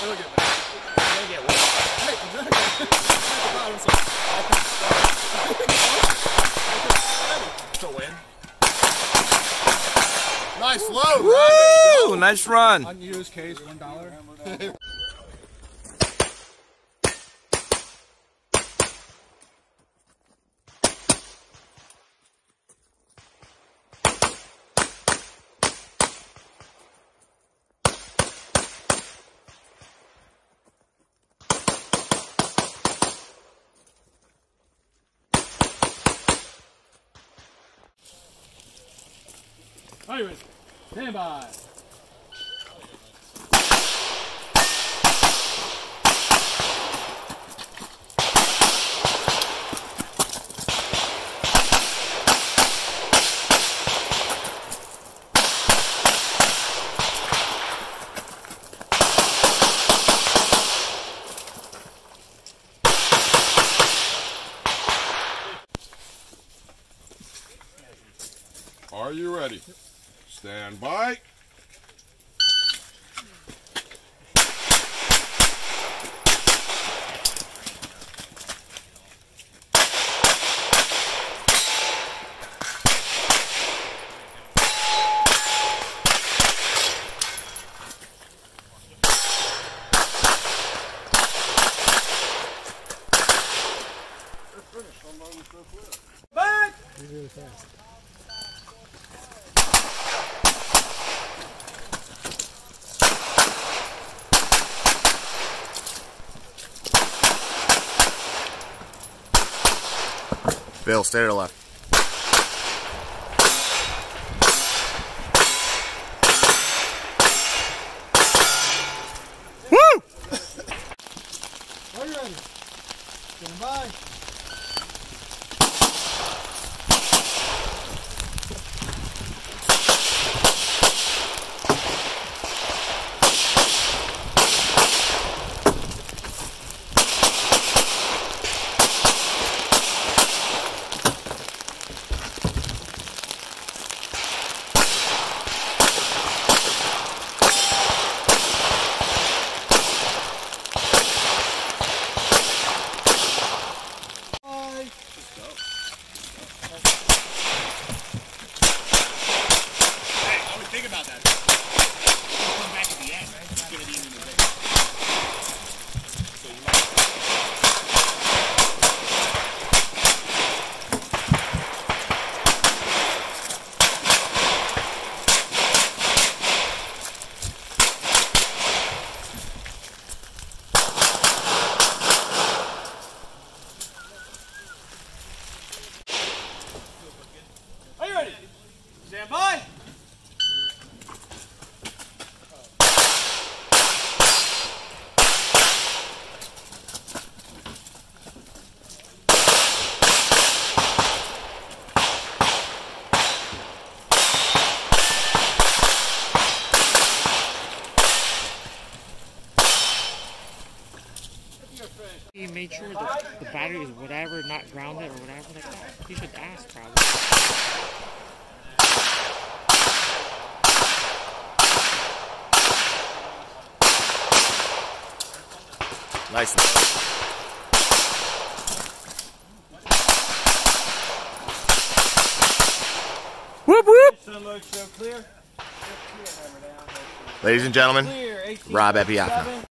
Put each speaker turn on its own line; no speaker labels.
It'll get better. It'll get worse. Hey, exactly. It's a win. Nice load, right?
Woo! Nice run.
Unused case, $1. Are you ready? Stand by.
Are you ready? Stand by.
Back! He's really fast.
Bill, stay to the left. Woo!
Are you ready? Stand by.
Think about that. It'll come back at the end, right? It's going to be in the way. So you might...
Are you ready? Stand by.
He made sure that the battery is whatever, not grounded or whatever like that. He should ask probably.
Nice. Whoop whoop. Ladies and gentlemen, Rob Epiafa.